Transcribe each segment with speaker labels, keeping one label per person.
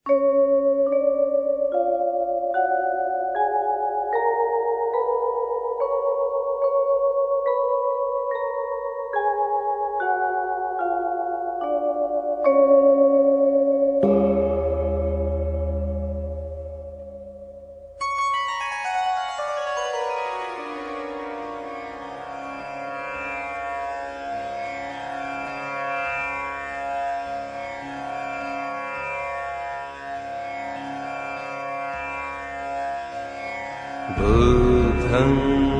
Speaker 1: बुद्धं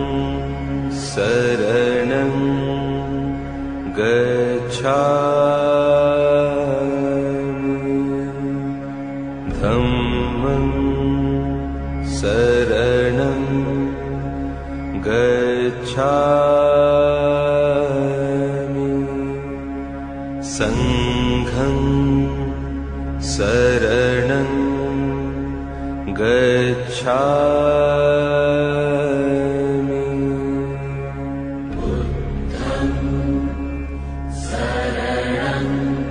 Speaker 1: शरणं गच्छामि धम्मं शरणं गच्छामि संघं शरणं गच्छामि बुद्धं शरणं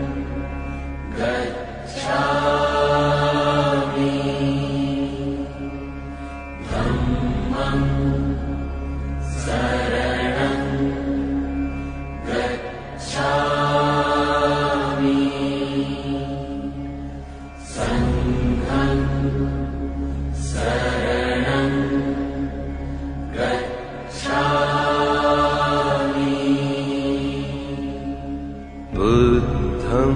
Speaker 1: गच्छामि धम्मं शरणं गच्छामि संघं शरणं गच्छामि बुद्धं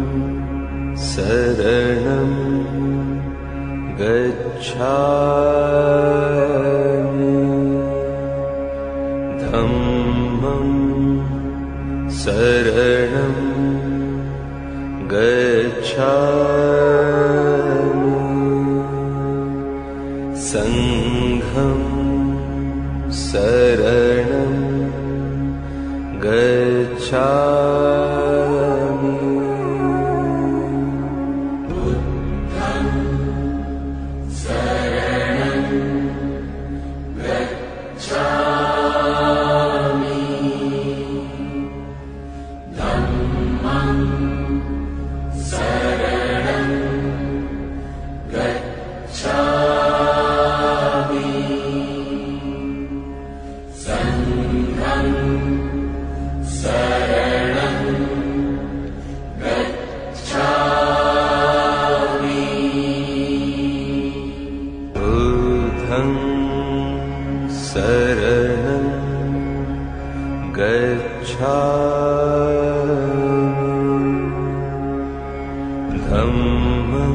Speaker 1: शरणं गच्छामि धम्मं शरणं गच्छामि संघं शरणं गच्छामि बुद्धं शरणं गच्छामि धम्मं शरणं गच्छामि संघं शरणं गच्छामि बुद्धं शरणं गच्छामि धम्मं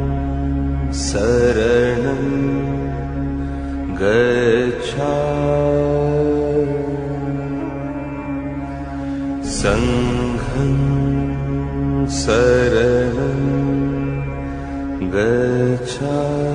Speaker 1: शरणं गच्छामि संघं शरणं गच्छामि